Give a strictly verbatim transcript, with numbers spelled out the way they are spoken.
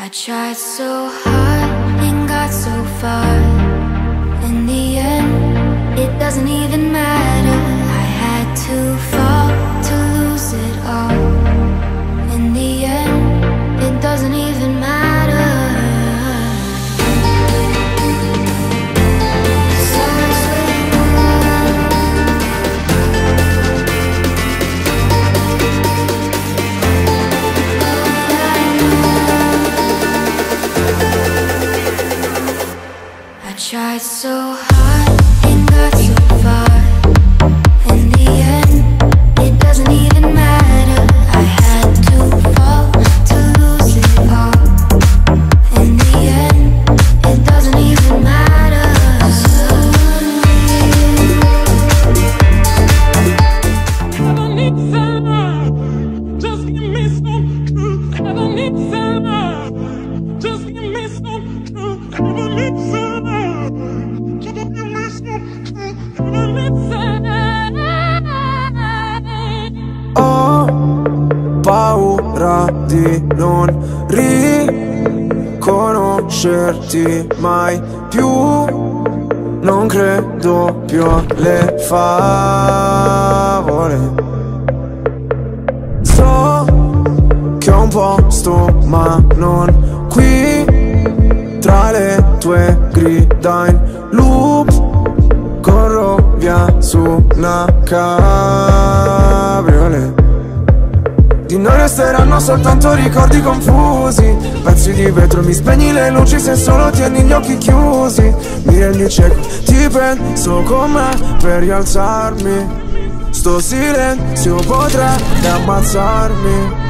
I tried so hard and got so far. In the end, it doesn't even matter. I had to fall to lose it all. In the end, it doesn't even matter. Tried so hard and got so far. In the end, it doesn't even matter. I had to fall to lose it all. In the end, it doesn't even matter. I need some, just give me some truth. I need some, just give me some truth. I need some. Ho paura di non riconoscerti mai più. Non credo più alle favole. So che ho un posto ma non qui. Tra le tue grida in loop corro via su una cabriolet. Di noi resteranno soltanto ricordi confusi, pezzi di vetro, mi spegni le luci se solo tieni gli occhi chiusi. Mi rendi cieco, ti penso con me per rialzarmi. Sto silenzio potrebbe ammazzarmi.